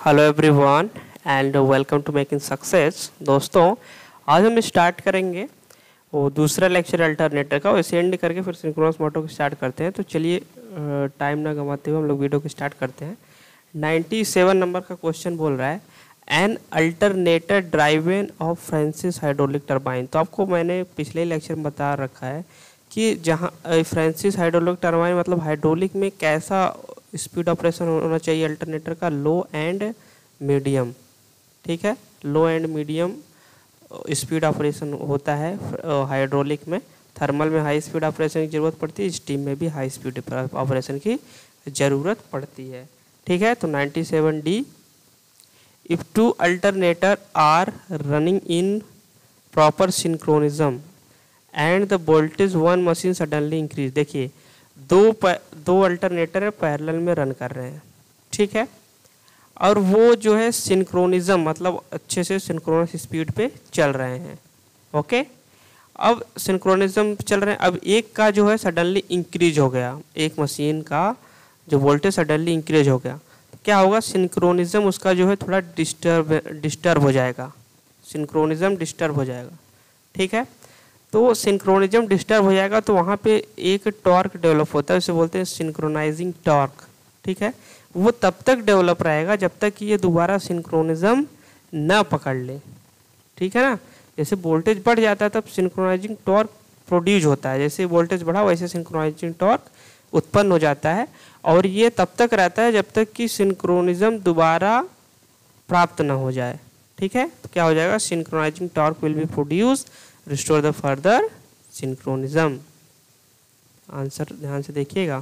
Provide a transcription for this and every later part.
Hello everyone and welcome to making success. दोस्तों, आज हम स्टार्ट करेंगे वो दूसरा लेक्चर अल्टरनेटर का, वैसे एंड करके फिर सिंक्रोनस मोटर को स्टार्ट करते हैं। तो चलिए टाइम ना गंवाते हुए हम लोग वीडियो को स्टार्ट करते हैं। 97 नंबर का क्वेश्चन बोल रहा है an alternator driven of Francis hydraulic turbine. तो आपको मैंने पिछले लेक्चर में बता रखा है कि जहाँ फ्रांसिस हाइड्रोलिक टर्बाइन मतलब हाइड्रोलिक में कैसा स्पीड ऑपरेशन होना चाहिए अल्टरनेटर का, लो एंड मीडियम। ठीक है, low and medium speed operation होता है हाइड्रोलिक में। थर्मल में हाई स्पीड ऑपरेशन की ज़रूरत पड़ती है, स्टीम में भी हाई स्पीड ऑपरेशन की ज़रूरत पड़ती है। ठीक है, तो 97D, if two alternator are running in proper synchronism and the voltage one machine suddenly increase. देखिए दो अल्टरनेटर है पैरेलल में रन कर रहे हैं, ठीक है, और वो जो है सिंक्रोनिज्म मतलब अच्छे से सिंक्रोनस स्पीड पे चल रहे हैं। ओके, अब सिंक्रोनिज्म चल रहे हैं। अब एक का जो है सडनली इंक्रीज हो गया, एक मशीन का जो वोल्टेज सडनली इंक्रीज हो गया, तो क्या होगा, सिंक्रोनिज्म उसका जो है थोड़ा डिस्टर्ब हो जाएगा, सिंक्रोनिज्म डिस्टर्ब हो जाएगा। ठीक है, तो सिंक्रोनिज्म डिस्टर्ब हो जाएगा तो वहाँ पे एक टॉर्क डेवलप होता है, उसे बोलते हैं सिंक्रोनाइजिंग टॉर्क। ठीक है, वो तब तक डेवलप रहेगा जब तक कि ये दोबारा सिंक्रोनिज्म ना पकड़ ले। ठीक है ना, जैसे वोल्टेज बढ़ जाता है तब सिंक्रोनाइजिंग टॉर्क प्रोड्यूस होता है, जैसे वोल्टेज बढ़ा वैसे सिंक्रोनाइजिंग टॉर्क उत्पन्न हो जाता है, और ये तब तक रहता है जब तक कि सिंक्रोनिज्म दोबारा प्राप्त ना हो जाए। ठीक है, तो क्या हो जाएगा, synchronising torque will be produce, restore the further synchronism. Answer ध्यान से देखिएगा,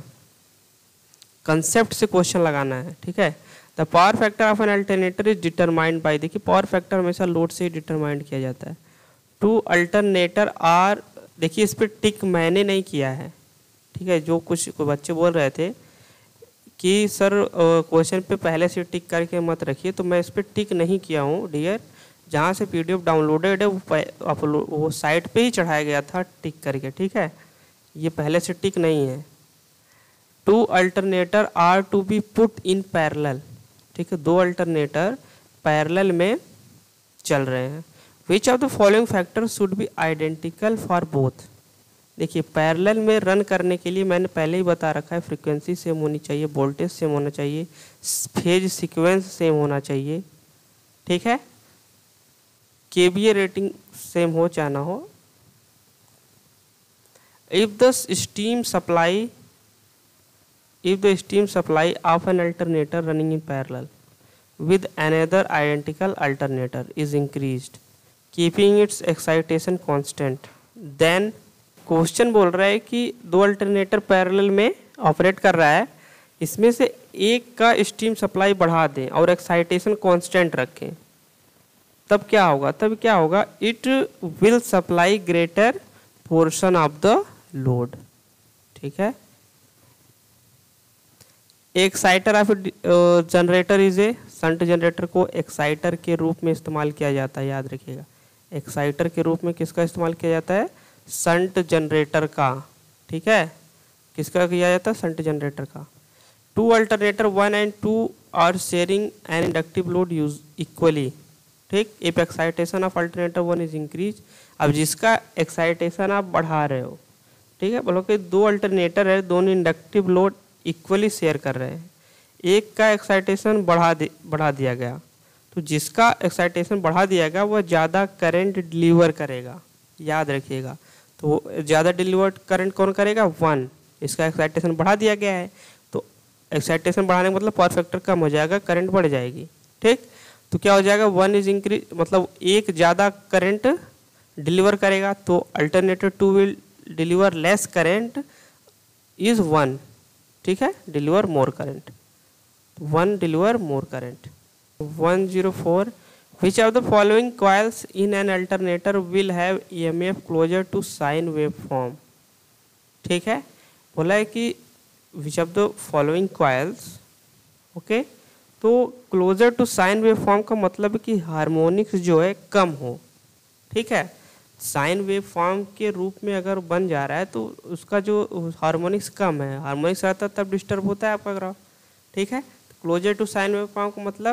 कंसेप्ट से क्वेश्चन लगाना है। ठीक है, the power factor of an alternator is determined by, देखिए पावर फैक्टर हमेशा लोड से ही डिटरमाइंड किया जाता है। टू अल्टरनेटर आर, देखिए इस पर टिक मैंने नहीं किया है। ठीक है, जो कुछ बच्चे बोल रहे थे कि सर क्वेश्चन पे पहले से टिक करके मत रखिए, तो मैं इस पर टिक नहीं किया हूँ डियर। जहाँ से PDF डाउनलोडेड है वो साइट पे ही चढ़ाया गया था टिक करके। ठीक है, ये पहले से टिक नहीं है। Two alternator are to be put in parallel. ठीक है, दो अल्टरनेटर पैरेलल में चल रहे हैं। Which of the following factor should be identical for both. देखिए पैरेलल में रन करने के लिए मैंने पहले ही बता रखा है, फ्रीक्वेंसी सेम होनी चाहिए, वोल्टेज सेम होना चाहिए, फेज सीक्वेंस सेम होना चाहिए। ठीक है, KVA रेटिंग सेम हो चाहे ना हो। If the steam supply of an alternator running in parallel with another identical alternator is increased keeping its excitation constant, then question बोल रहा है कि दो अल्टरनेटर पैरेलल में ऑपरेट कर रहा है, इसमें से एक का स्टीम सप्लाई बढ़ा दें और एक्साइटेशन कांस्टेंट रखें, तब क्या होगा, it will supply greater portion of the load. ठीक है, exciter of generator is a shunt generator को एक्साइटर के रूप में इस्तेमाल किया जाता है, याद रखिएगा। एक्साइटर के रूप में किसका इस्तेमाल किया जाता है, शंट जनरेटर का। ठीक है, किसका किया जाता है, शंट जनरेटर का। Two alternator 1 and 2 are sharing an inductive load use equally. ठीक, if excitation of alternator 1 is increase, अब जिसका एक्साइटेशन आप बढ़ा रहे हो, ठीक है, बोलो कि दो अल्टरनेटर है, दोनों इंडक्टिव लोड इक्वली शेयर कर रहे हैं, एक का एक्साइटेशन बढ़ा दिया गया, तो जिसका एक्साइटेशन बढ़ा दिया गया वह ज़्यादा करंट डिलीवर करेगा, याद रखिएगा। तो ज़्यादा डिलीवर करंट कौन करेगा, 1। इसका एक्साइटेशन बढ़ा दिया गया है, तो एक्साइटेशन बढ़ाने का मतलब पावर फैक्टर कम हो जाएगा, करंट बढ़ जाएगी। ठीक, तो क्या हो जाएगा, 1 इज इंक्रीज मतलब एक ज़्यादा करंट डिलीवर करेगा, तो alternator 2 will deliver less current is 1। ठीक है, deliver more current, 1 deliver more current. 104, which of the following coils in an alternator will have EMF closer to sine wave form. ठीक है, बोला है कि which of the following coils, okay, तो closer to sine wave form का मतलब है कि हार्मोनिक्स जो है कम हो। ठीक है, साइन वेव फॉर्म के रूप में अगर बन जा रहा है तो उसका जो हार्मोनिक्स कम है, हार्मोनिक्स रहता है तब डिस्टर्ब होता है आपका ग्राफ। ठीक है, closer to sine wave form का मतलब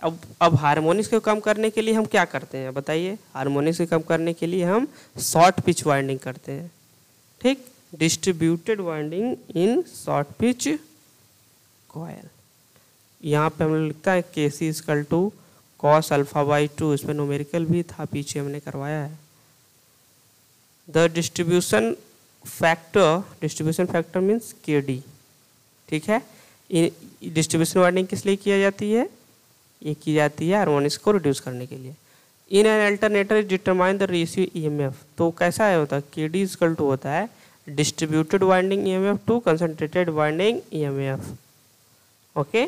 अब हार्मोनिक्स को कम करने के लिए हम क्या करते हैं बताइए? हार्मोनिक्स को कम करने के लिए हम शॉर्ट पिच वाइंडिंग करते हैं, ठीक, distributed winding in short pitch coil. यहाँ पे हम लिखता है KC equal to cos alpha by 2, इसमें न्यूमेरिकल भी था, पीछे हमने करवाया है। The distribution factor means KD, ठीक है। डिस्ट्रीब्यूशन वाइंडिंग किस लिए किया जाती है? ये की जाती है हार्मोनिक्स को रिड्यूस करने के लिए। In an alternator is determine the ratio EMF, तो कैसा है होता है? KD इक्वल टू होता है distributed winding EMF to concentrated winding EMF, okay.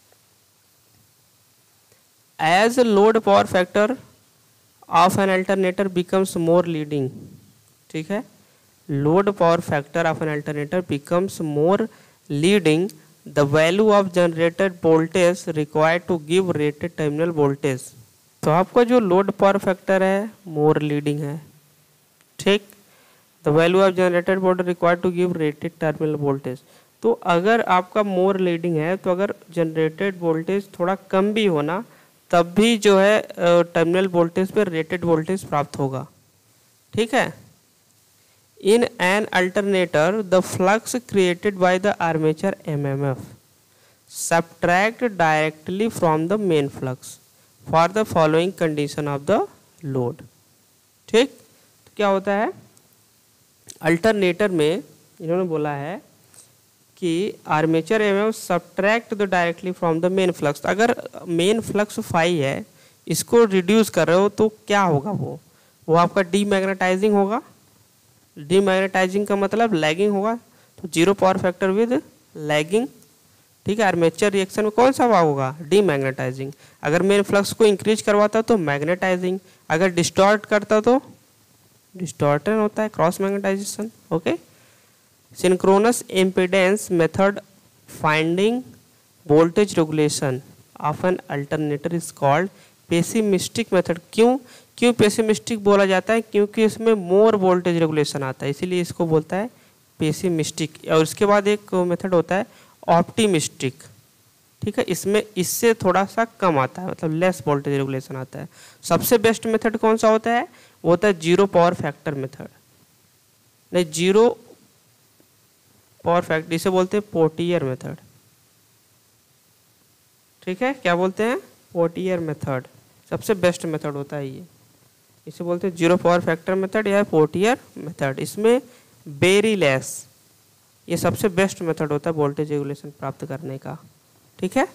As load power factor of an alternator becomes more leading, ठीक है, load power factor of an alternator becomes more leading, the value of generated voltage required to give rated terminal voltage। तो आपका जो load power factor है मोर leading है, ठीक। The value of generated voltage required to give rated terminal voltage, तो अगर आपका मोर leading है तो अगर जनरेटेड वोल्टेज थोड़ा कम भी होना तब भी जो है टर्मिनल वोल्टेज पर रेटेड वोल्टेज प्राप्त होगा, ठीक है। In an alternator, the flux created by the armature MMF subtract directly from the main flux for the following condition of the load, ठीक। तो क्या होता है अल्टरनेटर में, इन्होंने बोला है कि armature MMF subtract the directly from the main flux. अगर मेन फ्लक्स फाई है, इसको रिड्यूस कर रहे हो तो क्या होगा? वो आपका डीमैग्नेटाइजिंग होगा। डीमैग्नेटाइजिंग का मतलब लैगिंग होगा, तो zero power factor with lagging, ठीक है। आर्मेचर रिएक्शन में कौन सा भाग होगा? डीमैग्नेटाइजिंग। अगर मेन फ्लक्स को इंक्रीज करवाता तो मैग्नेटाइजिंग, अगर डिस्टॉर्ट करता तो डिस्टॉर्टन होता है, cross magnetization, okay. Synchronous impedance method finding voltage regulation of an alternator is called pessimistic method. क्यों पेसिमिस्टिक बोला जाता है? क्योंकि इसमें मोर वोल्टेज रेगुलेशन आता है, इसीलिए इसको बोलता है पेसिमिस्टिक। और इसके बाद एक मेथड होता है ऑप्टिमिस्टिक, ठीक है, इसमें इससे थोड़ा सा कम आता है, मतलब लेस वोल्टेज रेगुलेशन आता है। सबसे बेस्ट मेथड कौन सा होता है? वो होता है जीरो पावर फैक्टर मेथड, नहीं जीरो पावर फैक्टर, इसे बोलते हैं पोर्टियर मेथड, ठीक है। क्या बोलते हैं? पोर्टियर मेथड, सबसे बेस्ट मेथड होता है ये, इसे बोलते हैं जीरो पावर फैक्टर मेथड या पोर्टियर मेथड। इसमें वेरी लेस, ये सबसे बेस्ट मेथड होता है वोल्टेज रेगुलेशन प्राप्त करने का, ठीक है।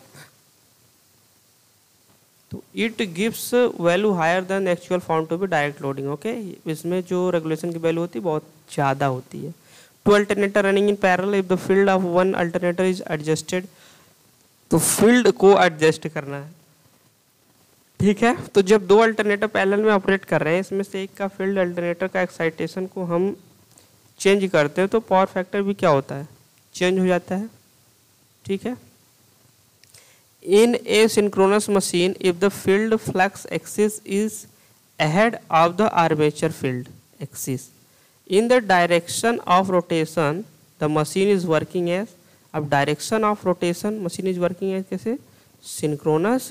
तो it gives value higher than actual found to be direct loading, okay. इसमें जो रेगुलेशन की वैल्यू होती है बहुत ज़्यादा होती है। Two alternator running in parallel, if the field of one alternator is adjusted, तो फील्ड को एडजस्ट करना है, ठीक है। तो जब दो अल्टरनेटर पैरेलल में ऑपरेट कर रहे हैं, इसमें से एक का फील्ड अल्टरनेटर का एक्साइटेशन को हम चेंज करते हैं तो पावर फैक्टर भी क्या होता है? चेंज हो जाता है, ठीक है। In a synchronous machine, if the field flux axis is ahead of the armature field axis in the direction of rotation, the machine is working as, अब direction of rotation machine is working as कैसे? Synchronous.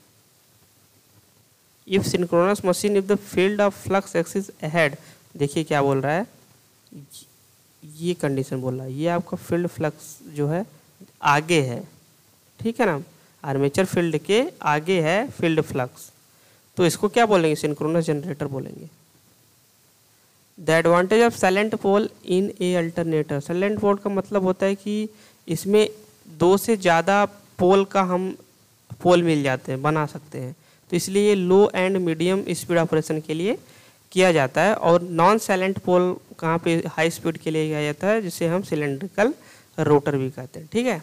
If synchronous machine, if the field of flux axis ahead, देखिए क्या बोल रहा है, ये condition बोल रहा है, ये आपका फील्ड फ्लक्स जो है आगे है, ठीक है ना, आर्मेचर फील्ड के आगे है फील्ड फ्लक्स, तो इसको क्या बोलेंगे? सिंक्रोनस जनरेटर बोलेंगे। The advantage of salient pole in a alternator, salient pole का मतलब होता है कि इसमें दो से ज़्यादा पोल का हम पोल मिल जाते हैं, बना सकते हैं, तो इसलिए low and medium speed operation के लिए किया जाता है। और नॉन साइलेंट पोल कहाँ पे हाई स्पीड के लिए किया जाता है, जिसे हम सिलेंड्रिकल रोटर भी कहते हैं, ठीक है।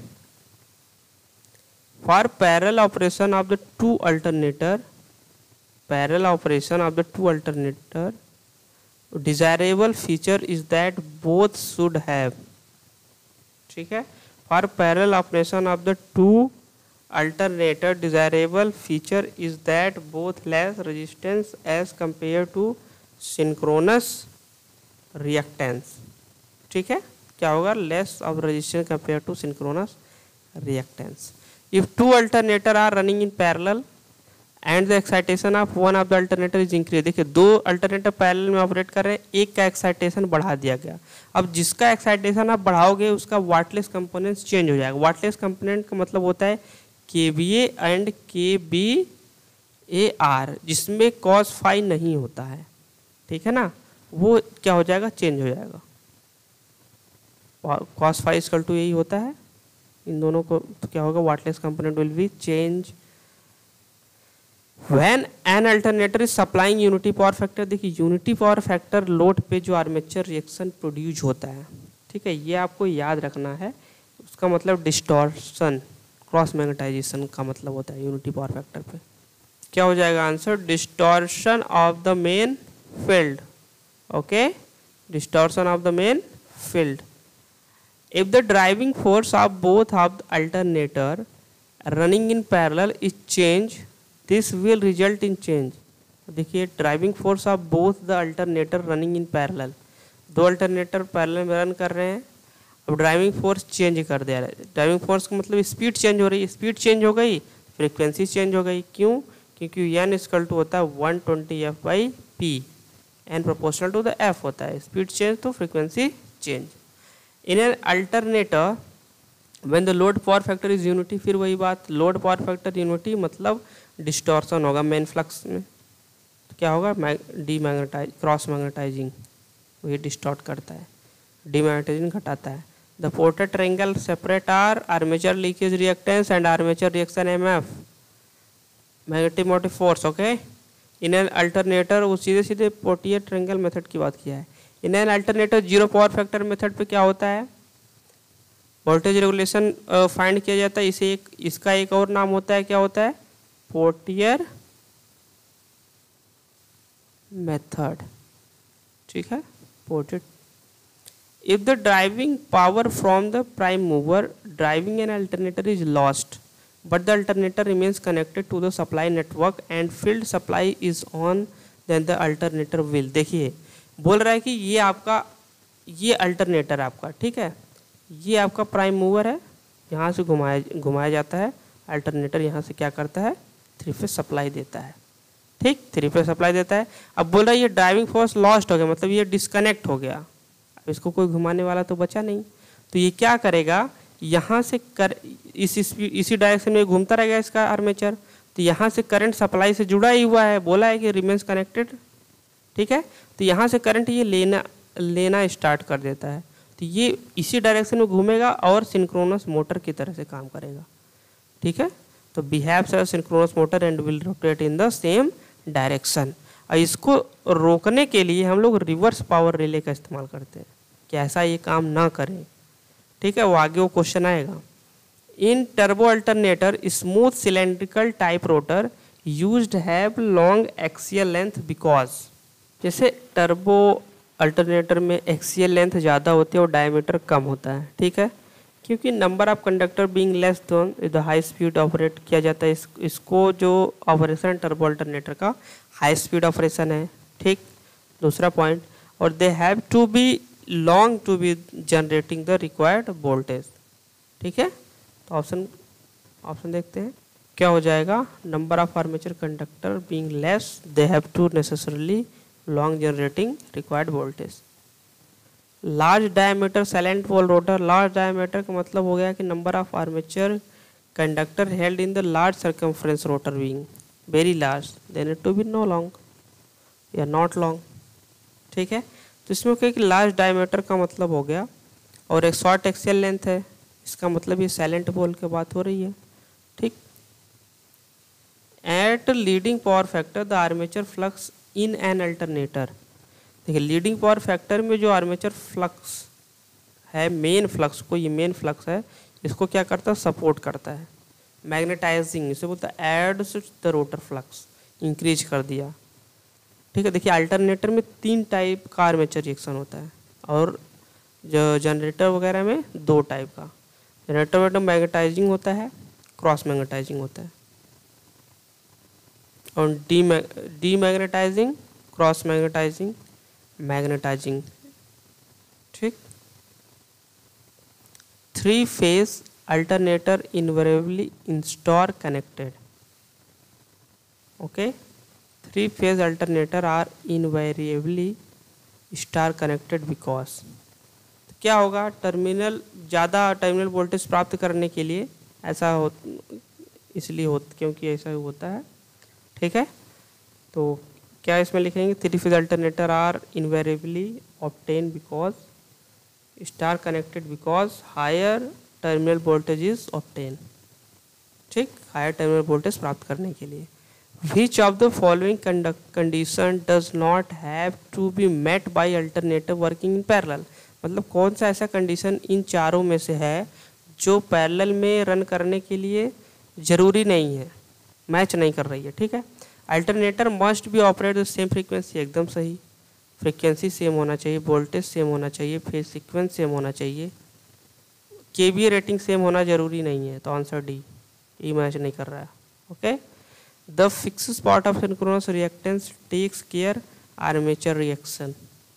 For parallel operation of the two alternator, parallel operation of the two alternator, desirable feature is that both should have, ठीक है। For parallel operation of the two alternator, desirable feature is that both less resistance as compared to synchronous reactance, ठीक है। क्या होगा? less of resistance compared to synchronous reactance। if two alternator are running in parallel, and the excitation of one of the alternator is increase. देखिए दो alternator parallel में operate कर रहे हैं, एक का एक्साइटेशन बढ़ा दिया गया। अब जिसका एक्साइटेशन आप बढ़ाओगे उसका वाटलेस कंपोनेंट्स चेंज हो जाएगा। वाटलेस कंपोनेंट का मतलब होता है KVA एंड KVAR, जिसमें cos फाई नहीं होता है, ठीक है ना, वो क्या हो जाएगा, चेंज हो जाएगा। cos फाई इक्वल टू यही होता है इन दोनों को, तो क्या होगा, wattless component will be change when an alternator is supplying unity power factor. देखिए यूनिटी पावर फैक्टर लोड पे जो आर्मेचर रिएक्शन प्रोड्यूस होता है, ठीक है, ये आपको याद रखना है। उसका मतलब डिस्टॉर्शन, क्रॉस मैग्नेटाइजेशन का मतलब होता है यूनिटी पावर फैक्टर पे। क्या हो जाएगा answer, distortion of the main field. Okay, distortion of the main field. If the driving force of both of the alternator running in parallel is change, this will result in change. देखिए driving force of both the alternator running in parallel, दो alternator parallel में run कर रहे हैं। अब driving force change कर दिया है। ड्राइविंग फोर्स का मतलब स्पीड चेंज हो रही है, स्पीड चेंज हो गई, फ्रीक्वेंसी चेंज हो गई। क्यों, क्योंकि n इक्वल टू होता है 120f/p, n proportional to the f होता है। स्पीड चेंज तो frequency change. In an alternator when the load power factor is unity, फिर वही बात, लोड पावर फैक्टर यूनिटी मतलब डिस्टॉर्शन होगा मेन फ्लक्स में, तो क्या होगा, डीमैग्नेटाइज, क्रॉस मैग्नेटाइजिंग, वही डिस्टॉर्ट करता है, डीमैग्नेटाइजिंग घटाता है। द पोर्टेड triangle separate are armature leakage reactance and armature reaction MF, magnetic motive force. Okay, in an alternator, वो सीधे सीधे पोर्टियर ट्रायंगल मेथड की बात किया है। In an alternator zero power factor method पे क्या होता है, वोल्टेज रेगुलेशन फाइंड किया जाता है। इसे इसका एक और नाम होता है, क्या होता है, पोर्टियर मेथड, ठीक है, पोर्टेड। If the driving power from the prime mover driving an alternator is lost but the alternator remains connected to the supply network and field supply is on, then the alternator will। देखिए बोल रहा है कि ये आपका, ये alternator आपका, ठीक है, ये आपका प्राइम मूवर है, यहाँ से घुमाया जाता है, अल्टरनेटर यहाँ से क्या करता है, थ्री फेज सप्लाई देता है, ठीक, थ्री फेज सप्लाई देता है। अब बोल रहा है ये ड्राइविंग फोर्स लॉस्ट हो गया, मतलब ये डिस्कनेक्ट हो गया, अब इसको कोई घुमाने वाला तो बचा नहीं, तो ये क्या करेगा, यहाँ से इसी डायरेक्शन में घूमता रहेगा इसका आर्मेचर, तो यहाँ से करंट सप्लाई से जुड़ा ही हुआ है, बोला है कि रिमेन्स कनेक्टेड, ठीक है, तो यहाँ से करंट ये लेना स्टार्ट कर देता है, तो ये इसी डायरेक्शन में घूमेगा और सिंक्रोनस मोटर की तरह से काम करेगा, ठीक है, तो behaves as synchronous motor and will rotate in the same direction. और इसको रोकने के लिए हम लोग रिवर्स पावर रिले का इस्तेमाल करते हैं कि ऐसा ये काम ना करें, ठीक है, वो आगे वो क्वेश्चन आएगा। In turbo alternator smooth cylindrical type rotor used have long axial length because, जैसे टर्बो अल्टरनेटर में एक्सियल लेंथ ज़्यादा होती है और डायमीटर कम होता है, ठीक है, क्योंकि number of conductor being less than the high speed operate किया जाता है। इसको जो ऑपरेशन टर्बो अल्टरनेटर का हाई स्पीड ऑपरेशन है, ठीक, दूसरा पॉइंट, और they have to be long to be generating the required voltage, ठीक है, तो ऑप्शन देखते हैं क्या हो जाएगा, number of armature conductor being less they have to necessarily long generating required voltage. Large diameter salient pole rotor, large diameter का मतलब हो गया कि number of armature conductor held in the large circumference rotor being very large, they need to be no long या not long, ठीक है, तो इसमें क्या कि लार्ज डायमीटर का मतलब हो गया और एक शॉर्ट एक्सियल लेंथ है, इसका मतलब ये साइलेंट पोल की बात हो रही है, ठीक। At leading power factor the armature flux in an alternator, देखिए लीडिंग पावर फैक्टर में जो आर्मेचर फ्लक्स है, मेन फ्लक्स को, ये मेन फ्लक्स है, इसको क्या करता है, सपोर्ट करता है, मैग्नेटाइजिंग, इसे बोलता है aids the rotor flux, increase कर दिया, ठीक है। देखिए अल्टरनेटर में 3 टाइप का आर्मेचर रिएक्शन होता है और जो जनरेटर वगैरह में 2 टाइप का। जनरेटर में मैग्नेटाइजिंग होता है, क्रॉस मैग्नेटाइजिंग होता है, और डीमैग्नेटाइजिंग, क्रॉस मैग्नेटाइजिंग, मैग्नेटाइजिंग, ठीक। 3 phase alternator invariably install connected, okay. Three phase alternator are invariably star connected because, क्या होगा, टर्मिनल ज़्यादा टर्मिनल वोल्टेज प्राप्त करने के लिए ऐसा हो, इसलिए हो, क्योंकि ऐसा होता है। ठीक है, तो क्या इसमें लिखेंगे, three phase alternator are invariably obtain because star connected because higher terminal voltage is obtain. ठीक, हायर टर्मिनल वोल्टेज प्राप्त करने के लिए। Which of the following condition does not have to be met by alternator working in parallel, मतलब कौन सा ऐसा condition in चारों में से है जो पैरेलल में रन करने के लिए ज़रूरी नहीं है, मैच नहीं कर रही है। ठीक है, alternator must be operate the same frequency, एकदम सही, फ्रीक्वेंसी सेम होना चाहिए, वोल्टेज सेम होना चाहिए, फेज सीक्वेंस सेम होना चाहिए, केवीए रेटिंग सेम होना जरूरी नहीं है, तो आंसर डी, ई मैच नहीं कर रहा है। Okay, the fix spot of synchronous reactance takes care armature reaction.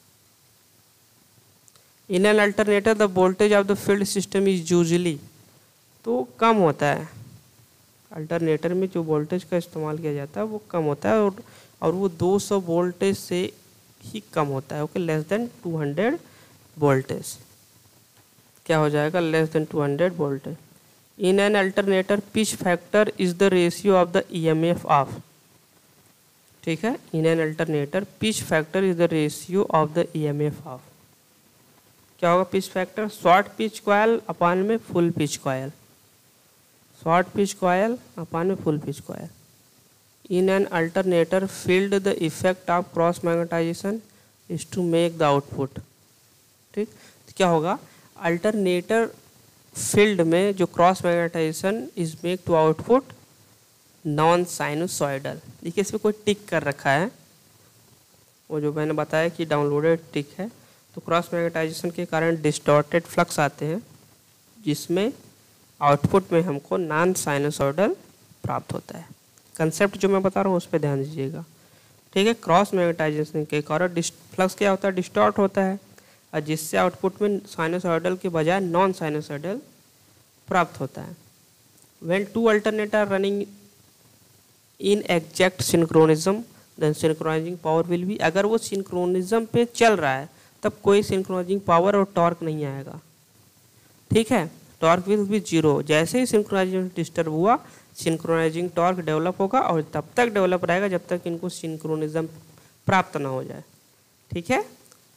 In an alternator the voltage of the field system is usually, तो कम होता है, अल्टरनेटर में जो वोल्टेज का इस्तेमाल किया जाता है वो कम होता है, और वो 200 वोल्टेज से ही कम होता है। ओके, लेस देन 200 वोल्टेज, क्या हो जाएगा, less than 200 voltage. In an alternator pitch factor is the ratio of the EMF of, ठीक है, in an alternator pitch factor is the ratio of the EMF of, क्या होगा pitch factor, short pitch coil upon में full pitch coil, short pitch coil upon में full pitch coil. In an alternator field the effect of cross magnetization is to make the output. ठीक, तो क्या होगा, alternator field में जो cross magnetization is make to output non sinusoidal. देखिए इसमें कोई टिक कर रखा है, वो जो मैंने बताया कि डाउनलोडेड टिक है, तो क्रॉस मैग्नेटाइजेशन के कारण डिस्टॉर्टेड फ्लक्स आते हैं जिसमें आउटपुट में हमको नॉन साइनोसॉइडल प्राप्त होता है। कंसेप्ट जो मैं बता रहा हूँ उस पर ध्यान दीजिएगा। ठीक है, क्रॉस मैग्नेटाइजेशन के कारण फ्लक्स क्या होता है, डिस्टॉर्ट होता है, और जिससे आउटपुट में साइनोसॉइडल के बजाय नॉन साइनोसॉइडल प्राप्त होता है। When two alternator running in exact synchronism then synchronizing power will be, अगर वो सिंक्रोनिज्म पे चल रहा है तब कोई सिंक्रोनाइजिंग पावर और टॉर्क नहीं आएगा। ठीक है, टॉर्क विल बी जीरो, जैसे ही सिंक्रोनाइजेशन डिस्टर्ब हुआ सिंक्रोनाइजिंग टॉर्क डेवलप होगा, और तब तक डेवलप रहेगा जब तक इनको सिंक्रोनिज्म प्राप्त ना हो जाए। ठीक है,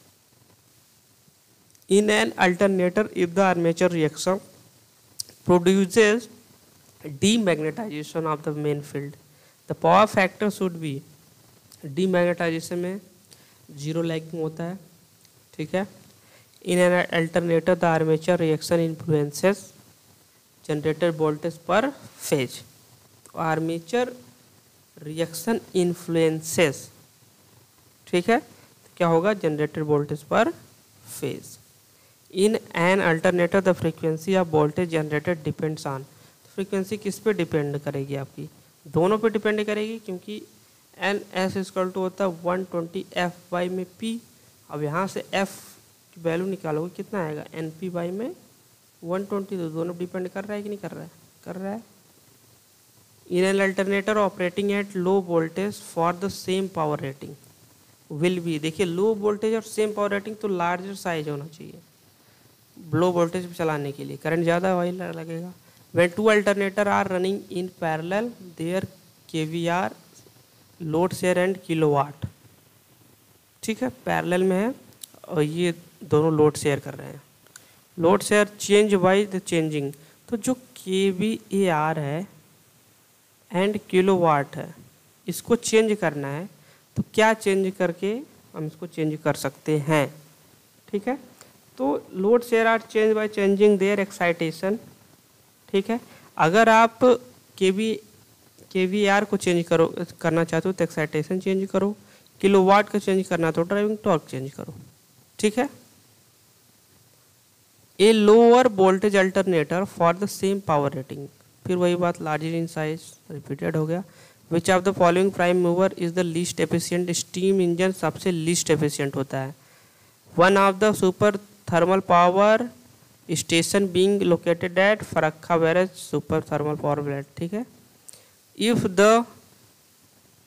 in an alternator if the armature reaction produces demagnetization of the main field the power factor should be, demagnetization में जीरो लैगिंग होता है। ठीक है, in an alternator the armature reaction influences generator voltage per phase, armature reaction influences, ठीक है, तो क्या होगा, generator voltage per phase. In an alternator the frequency of voltage generated depends on, frequency किस पे डिपेंड करेगी, आपकी दोनों पे डिपेंड करेगी, क्योंकि एन एस इक्वल टू होता है 120 एफ वाई में पी। अब यहाँ से एफ की वैल्यू निकालोगे कितना आएगा, एन पी वाई में 120, तो दोनों डिपेंड कर रहा है कि नहीं कर रहा है, कर रहा है। In an alternator operating at low voltage for the same power rating will be, देखिए लो वोल्टेज और सेम पावर रेटिंग तो लार्जर साइज होना चाहिए लो वोल्टेज पे चलाने के लिए, करंट ज़्यादा ऑयल लगेगा। When two alternator are running in parallel their KVR load share and kilowatt, ठीक है, पैरेलल में है और ये दोनों लोड शेयर कर रहे हैं। Load share change by the changing, तो जो KVAR है एंड किलोवाट है इसको चेंज करना है, तो क्या चेंज करके हम इसको चेंज कर सकते हैं। ठीक है, तो load share are change by changing there excitation. ठीक है, अगर आप KVAR को चेंज करना चाहते हो तो एक्साइटेशन चेंज करो, किलोवाट को चेंज करना तो ड्राइविंग टॉर्क चेंज करो। ठीक है, a lower voltage alternator for the same power rating, फिर वही बात, लार्जर इन साइज रिपीटेड हो गया। Which of the following prime mover is the least efficient, steam engine सबसे लीस्ट एफिशिएंट होता है। One of the super thermal power station being located at Farakka barrage super thermal power plant. ठीक है, if the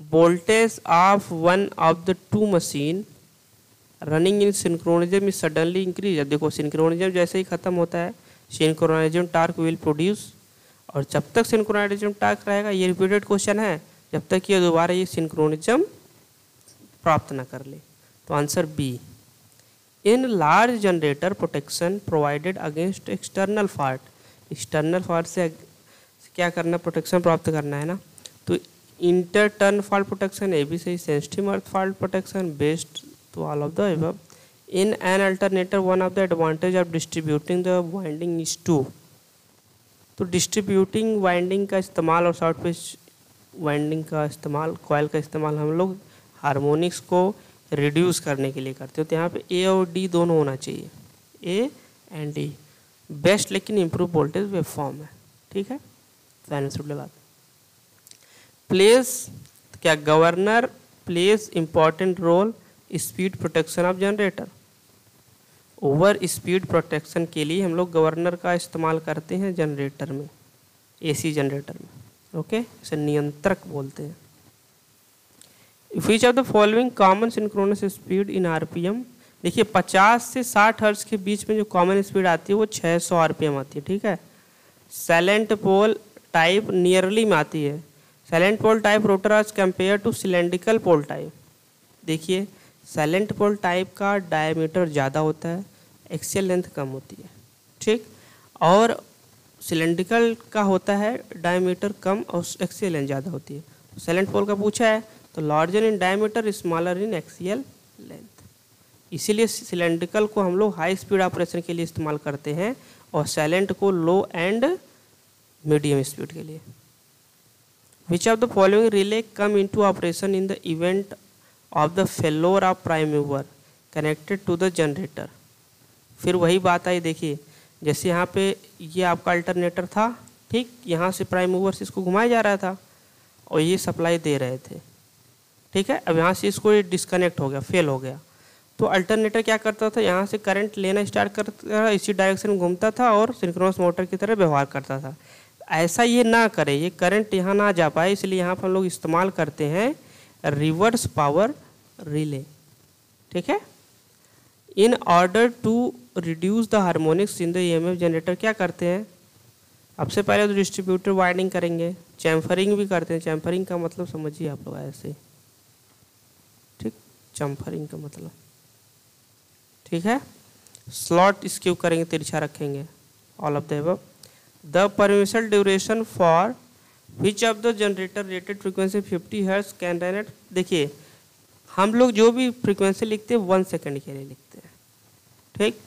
voltage of one of the two machine running in synchronism is suddenly increase. अब देखो synchronism जैसे ही खत्म होता है synchronism torque will produce, और जब तक सिंक्रोनिज्म टार्क रहेगा, ये रिपीटेड क्वेश्चन है, जब तक ये दोबारा ये सिंक्रोनिज्म प्राप्त ना कर ले। तो answer B. In large generator protection provided against external fault, external fault से क्या करना, प्रोटेक्शन प्राप्त करना है ना। तो inter turn fault protection, A B सही। Sensitive earth fault protection, best to all of the above. In an alternator, one of the advantage of distributing the winding is to, तो डिस्ट्रीब्यूटिंग वाइंडिंग का इस्तेमाल और short pitch winding का इस्तेमाल, coil का इस्तेमाल हम लोग हार्मोनिक्स को रिड्यूस करने के लिए करते हो। तो यहाँ पे ए और डी दोनों होना चाहिए, ए एंड डी। बेस्ट लेकिन इम्प्रूव वोल्टेज वेव फॉर्म है, ठीक है। साइनसॉइडल बात। प्लेस क्या, governor place important role speed protection of generator. Over speed protection के लिए हम लोग गवर्नर का इस्तेमाल करते हैं जनरेटर में, एसी जनरेटर में, ओके, इसे नियंत्रक बोलते हैं। Which of the following common synchronous speed in RPM, देखिए 50 से 60 हर्ट्ज के बीच में जो कॉमन स्पीड आती है वो 600 आरपीएम आती है, ठीक है। साइलेंट पोल टाइप नियरली में आती है। Salient pole type rotor as compare to cylindrical pole type, देखिए साइलेंट पोल टाइप का डायमीटर ज़्यादा होता है, एक्सियल लेंथ कम होती है, ठीक। और सिलेंड्रिकल का होता है डायमीटर कम और एक्सियल लेंथ ज़्यादा होती है। साइलेंट पोल का पूछा है तो larger in diameter smaller in axial length, इसीलिए सिलेंड्रिकल को हम लोग हाई स्पीड ऑपरेशन के लिए इस्तेमाल करते हैं और साइलेंट को लो एंड मीडियम स्पीड के लिए। Which of the following relay come into operation in the event of the failure of prime mover connected to the generator. फिर वही बात आई, देखिए जैसे यहाँ पे ये आपका अल्टरनेटर था, ठीक, यहाँ से प्राइम मूवर से इसको घुमाया जा रहा था और ये सप्लाई दे रहे थे, ठीक है। अब यहाँ से इसको ये डिस्कनेक्ट हो गया, फेल हो गया, तो अल्टरनेटर क्या करता था, यहाँ से करंट लेना स्टार्ट करता, इसी डायरेक्शन में घूमता था और सिंक्रोनस मोटर की तरह व्यवहार करता था। ऐसा ये ना करे, ये करंट यहाँ ना जा पाए, इसलिए यहाँ पर हम लोग इस्तेमाल करते हैं रिवर्स पावर रिले, ठीक है। In order to reduce the harmonics in the EMF generator क्या करते हैं, अब से पहले तो डिस्ट्रीब्यूटर वाइंडिंग करेंगे, चैम्फरिंग भी करते हैं। चैम्फरिंग का मतलब समझिए आप लोग ऐसे, ठीक, चैम्फरिंग का मतलब, ठीक है। स्लॉट स्क्यू करेंगे, तिरछा रखेंगे, all of the above. The permission duration for which of the generator rated frequency 50 hertz can run at, देखिए हम लोग जो भी फ्रीक्वेंसी लिखते हैं 1 सेकेंड के लिए लिखते हैं, ठीक।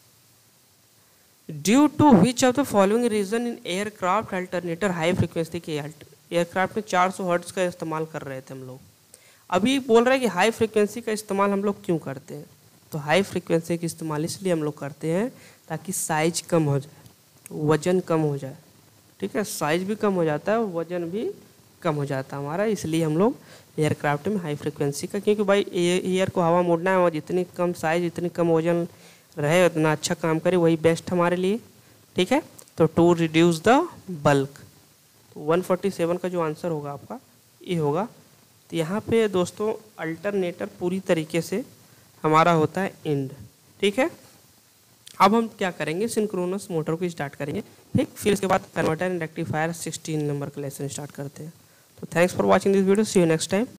Due to which of the following reason in aircraft alternator high frequency के, एयरक्राफ्ट में 400 हर्ट्ज का इस्तेमाल कर रहे थे हम लोग। अभी बोल रहे हैं कि हाई फ्रीक्वेंसी का इस्तेमाल हम लोग क्यों करते हैं, तो हाई फ्रीक्वेंसी का इस्तेमाल इसलिए हम लोग करते हैं ताकि साइज कम हो जाए, वजन कम हो जाए, ठीक है। साइज भी कम हो जाता है, वजन भी कम हो जाता है हमारा, इसलिए हम लोग एयरक्राफ्ट में हाई फ्रीक्वेंसी का, क्योंकि भाई एयर को हवा मोड़ना है और जितनी कम साइज इतनी कम वजन रहे उतना अच्छा काम करे, वही बेस्ट हमारे लिए, ठीक है। तो टू रिड्यूस द बल्क, तो 147 का जो आंसर होगा आपका ये होगा। तो यहाँ पे दोस्तों अल्टरनेटर पूरी तरीके से हमारा होता है एंड, ठीक है। अब हम क्या करेंगे, सिंक्रोनस मोटर को स्टार्ट करेंगे, ठीक। फिर इसके बाद कन्वर्टर एंड रेक्टिफायर 16 नंबर का लेसन स्टार्ट करते हैं। तो thanks for watching this video, see you next time.